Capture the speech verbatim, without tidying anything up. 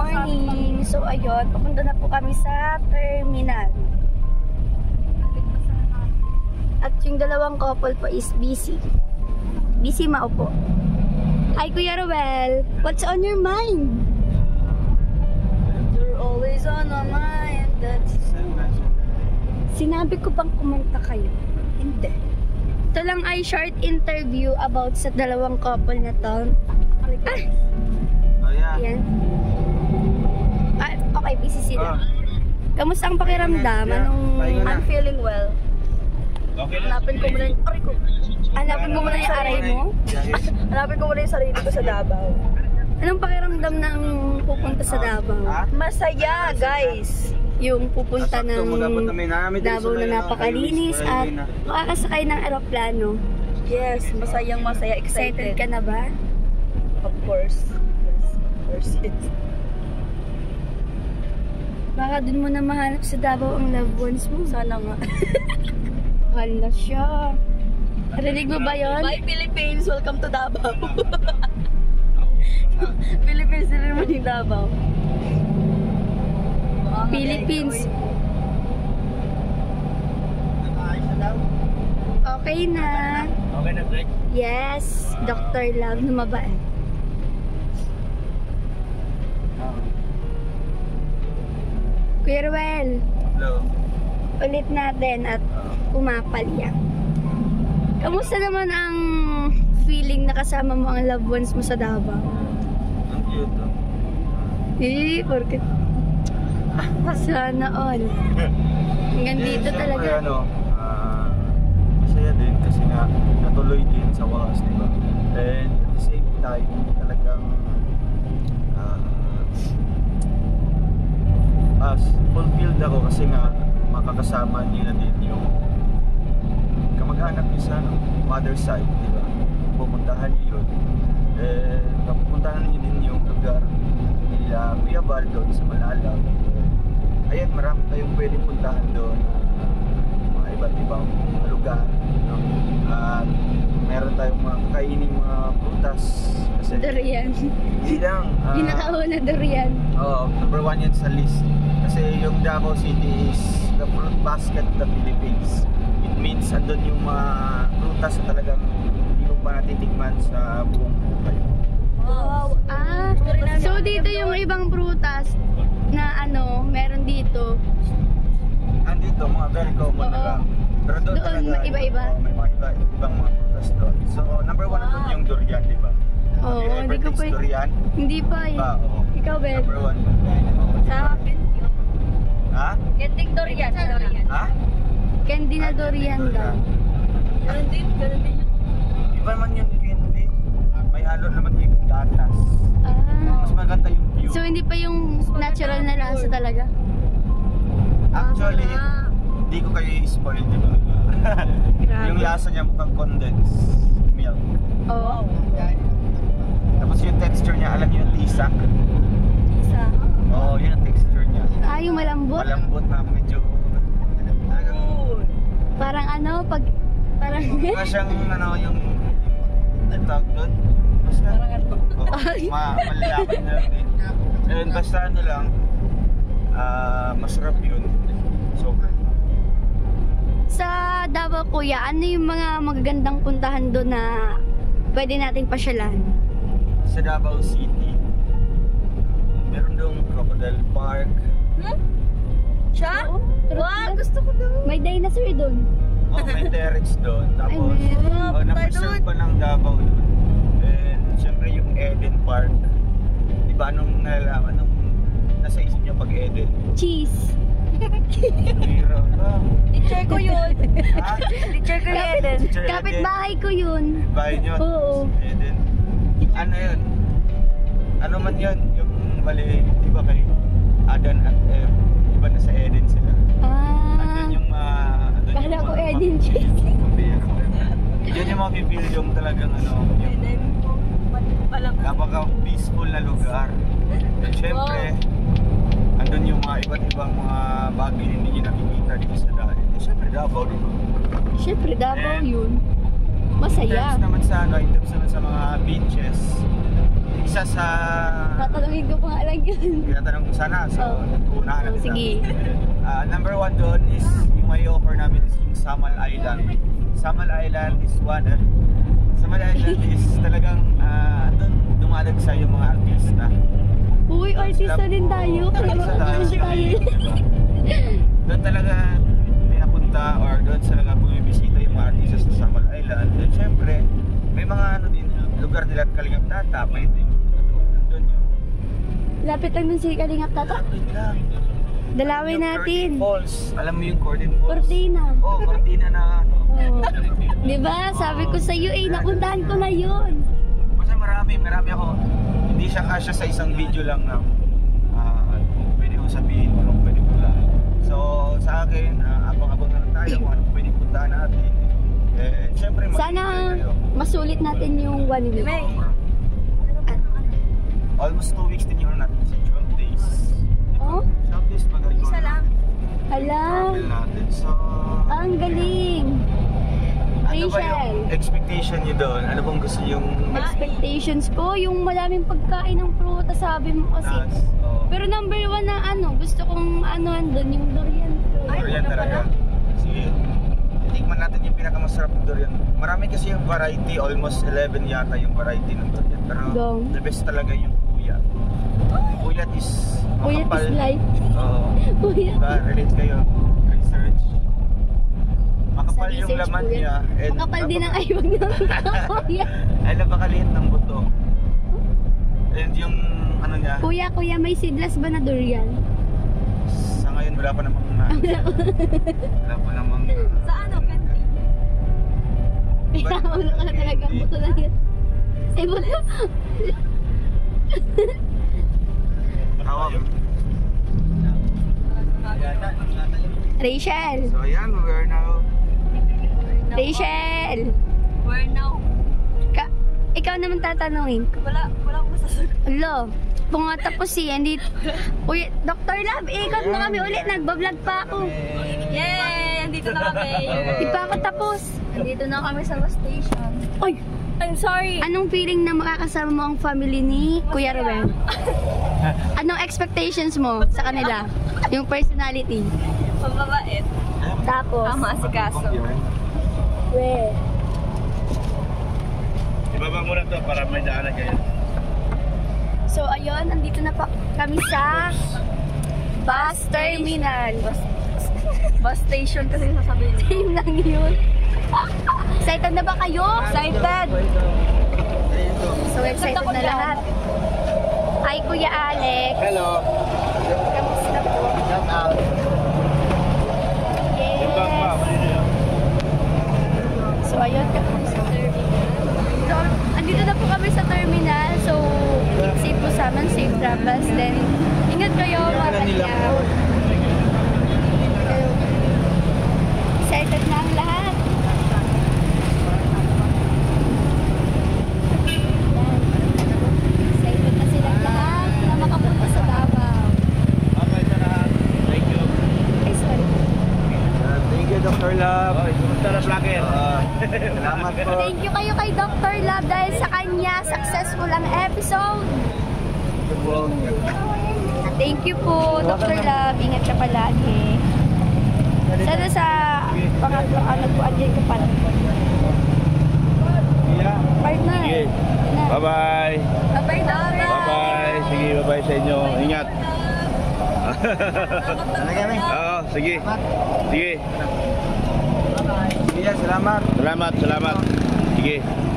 morning! So ayun, papunta na po kami sa terminal. At yung dalawang couple po is busy. Busy maupo. Hi Kuya Ruel! What's on your mind? You're always on my mind. That's... Sinabi ko bang kumanta kayo? Hindi. Ito lang ay short interview about sa dalawang couple na to. Ah! Oh yeah. Ayan. Ah, okay, busy sila. Oh. Kamusta ang pakiramdam? Yeah. Anong... Pahinga na. I'm feeling well. Okay lang. Hanapin ko muna yung... Aray ko. Hanapin mo muna yung aray mo? Hanapin ko muna yung sarili ko sa Davao. Anong pakiramdam ng pupunta sa Davao? Ah? Masaya, guys. Yung pupunta ng Davao na napakalinis at makakasakay ng eroplano. Yes, masayang masaya. Excited Excited. ka na ba? Of course. Yes, of course. Yes. Baka dun mo na mahanap sa Davao ang loved ones mo. Sana nga. Mahal na siya. Narinig mo ba yun? Bye Philippines! Welcome to Davao. Philippines din naman yung Davao. Philippines. Okay na. Okay na, break? Yes, Doctor Love na mabait. Kuya Ruel, Hello. ulit natin at umapalya. Kamusta naman ang feeling na kasama mo ang loved ones mo sa Davao? Ang cute, oh. Eh, porket sana all. Hanggang dito Siyempre, talaga. ano, ah, masaya din kasi nga natuloy din sa wakas, di ba? And at the same time, talagang ah, as fulfilled ako kasi nga makakasama niyo na din yung kamag-anak niyo sa ano, mother side, di ba? Pupuntahan niyo yun. Eh, pupuntahan niyo din yung lugar nila Kuya Val doon sa Malalag. Ayan, marami tayong pwedeng puntahan doon, mga iba't ibang lugar, no? At meron tayong mga kaining mga prutas kasi Durian. hindi lang ah, Pinakauna durian. oo, number one yan sa list kasi yung Davao City is the fruit basket of the Philippines. It means andun yung mga prutas na talagang hindi ko pa natitikman sa buong buhay. Wow. Ah, so dito yung ibang prutas na ano, meron dito. Andito, mga very common na Oo. lang. Pero doon, Doon, talaga, iba-iba? oo, may mga iba, ibang mga prutas doon. So, number one Wow. doon yung durian, di ba? Oo, Have you ever hindi ko taste pa- durian? Hindi pa eh. Ba, oo. Ikaw, Ben? Number one. Oo. Sa akin, Ha? Genting Dorian. Dorian. Ha? Candy na durian daw. Ganun din, ganun din yun. Iba man yung candy. May halo naman yung gatas. Ah. Mas maganda yung view. So hindi pa yung natural na lasa talaga? Actually, Ah. hindi ko kayo i-spoil, di ba? Yung lasa niya mukhang condensed milk. Oo. Tapos yung texture niya, alam niyo yung tisak? Isa. Oo, yun ang texture niya. Ah, yung malambot? Malambot na medyo talagang Good. Parang ano, pag... Parang... mukha siyang ano yung ang tawag doon. Basta Parang ano. oo, Ay. ma malalaman na lang din. And basta ano lang, ah masarap yun. Sobra. Sa Davao, kuya, ano yung mga magagandang puntahan doon na pwede nating pasyalan? Sa Davao City, meron doon Crocodile Park. Hmm? Siya? Oo, Wow, gusto ko doon. May dinosaur doon. Oh, may T-Rex doon. Ay, Tapos, meron. oh, na-preserve pa ng Davao yun. And syempre yung Eden Park. Di ba anong nalalaman, anong nasa isip niya pag Eden? Cheese. Hira ka. Teacher ko yun. Ha? Teacher ko yun. Teacher Kapit Eden. bahay ko yun. Bahay niyo? Oo. Eden. Ano yun? Ano man yun? Yung mali, di ba kay Adan at Eve? Di ba nasa Eden sila? Ah. Andun yung mga... andun Bahala yung ko, mga- Eden cheese. Yun yung mapipil yung talagang ano, yung Eden. Palang. napaka-peaceful na lugar. And syempre, andun yung mga iba't ibang mga bagay na hindi nyo nakikita dito sa daan. Eh, syempre, Davao dito. Siyempre, Davao And yun. In Masaya. terms naman sa ano, in terms naman sa mga beaches, is isa sa Tatanungin ko pa nga lang yun. tinatanong ko sana. So, Oh. una na Oh, kita. sige. Ah, number one doon is yung may offer namin is yung Samal Island. Samal Island is one. Eh. Samal Island is talagang uh, doon dumadagsay yung mga artista. Uy, artista din tayo. Artista tayo. Artista tayo. Doon talaga pinapunta or doon talaga bumibisita yung mga artista sa Samal Island. And syempre, may mga ano din, lugar nila at Kalingap Tata. May din doon yun. Lapit lang dun si Kalingap Tata. Lapit lang. Dalawin Yung natin. Curtin Falls. Alam mo yung Curtin Falls? Cortina. Oo, oh, Cortina na ano. Oh. Diba? Sabi ko sa iyo eh, napuntahan ko na yun. Basta marami, marami ako. Hindi siya kasya sa isang video lang na ah, pwede ko sabihin kung anong pwede puntahan. So sa akin, uh, abang-abang na lang tayo kung anong pwede puntahan natin. Eh, syempre mag-enjoy Sana kayo. masulit natin yung one week. May. Almost two weeks din yun natin sa twelve days. Oh? twelve days pag Isa lang. Hala. travel natin. So, Ang galing. ano ba Rachel. yung expectation nyo doon? Ano bang gusto yung Expectations ko, yung madaming pagkain ng prutas, sabi mo kasi. nas? Oh. Pero number one na ano, gusto kong ano andun, yung durian fruit. Ay, Durian ano talaga. Sige. Tikman natin yung pinakamasarap ng durian. Marami kasi yung variety, almost eleven yata yung variety ng durian. Pero Dong. the best talaga yung puyat. Puyat is Puyat makapal. is life. Oo. Puyat. Diba? Relate kayo. Research. Makapal Sa yung research, laman puyat. niya. and Makapal din ang napaka- ayog ng kuya. Ay, napakaliit ng buto. And yung ano niya, Kuya, kuya, may seedless ba na durian? sa ngayon wala pa namang na. Wala pa namang Sa ano, Candy? Pinaulo ka na talagang buto na yun. Eh, buto. tawag. Rachel. So ayan, we are now Rachel. Where now? Ka ikaw naman tatanungin. Wala, wala akong masasagot. Hello. Kung nga tapos siya, hindi... Uy, Doctor Love, ikot mo kami ulit. Nagbablog pa ako. Yay! Andito na kami. Di pa ako tapos. Andito na kami sa bus station. Uy, I'm sorry. anong feeling na makakasama mo ang family ni Kuya Ruben? Anong expectations mo sa kanila? Yung personality. Pababait. Tapos, Tama si Kaso. we. Ibaba mo na to para may daanan kayo. So, ayun, andito na pa kami sa bus terminal. Bus, bus station kasi sasabihin. Same lang yun. Excited na ba kayo? Excited! So, excited na lahat. Hi, Kuya Alex. Hello. Kamusta po? Shout out. Yes. So, ayun, kami sa terminal. So, andito na po kami sa terminal. So, safe po sa amin, safe travels. Then, ingat kayo, mga kalyaw. Excited na ang lahat. Excited na silang lahat na makapunta sa Davao. Thank you. Ay, sorry. Thank you, Doctor Love. Tara, vlogger. Salamat po. Thank you kayo kay Doctor Love dahil sa kanya successful ang episode. Thank you po, Doctor Love. Ingat ka palagi. Sana sa pangatlo, ano po, andyan ka pa. Partner. Sige. Yun na. Bye-bye. Bye-bye, Doctor. Bye-bye. Sige, bye-bye sa inyo. Ingat. Talaga na. Oo, sige. Sige. Iya, salamat. Salamat, salamat. Sige.